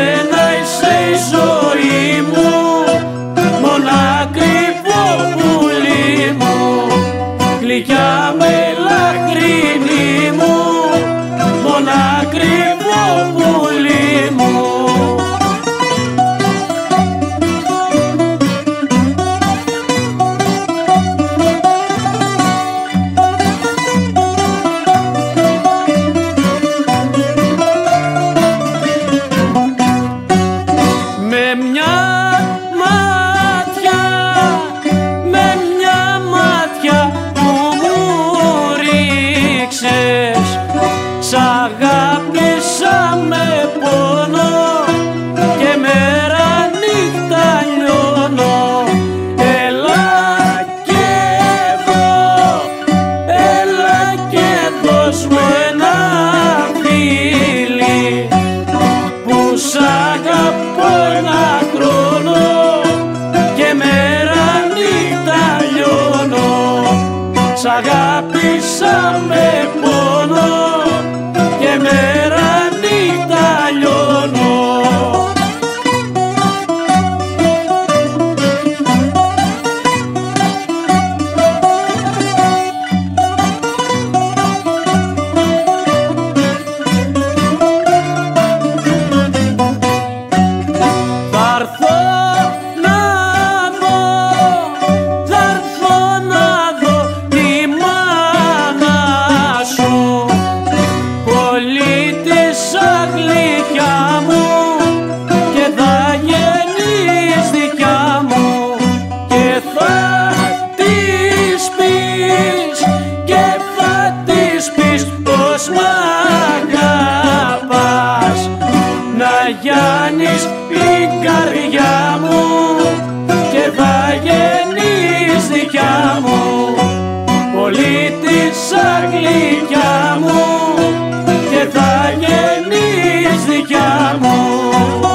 σένα είσαι η ζωή μου, μονακριβό πουλί μου, γλυκιά μελαχρινή μου, μονακριβό πουλί μου. Σ' αγάπησα με πόνο και μέρα νύχτα λιώνω. Έλα και δώσ' μου ένα φίλι που σ' αγαπώ ένα χρόνο και μέρα νύχτα λιώνω. Σ' αγάπησα με πόνο και μέρα νύχτα λιώνω. Θα έρθω να δω τη μάνα σου, πολίτισσα γλυκιά μου, και θα γεννείς δικιά μου και θα της πεις, και θα της πεις πως μ' αγαπάς, να γιάνεις την καρδιά μου και θα γεννείς δικιά μου, πολίτισσα γλυκιά μου και θα γεννείς δικιά μου.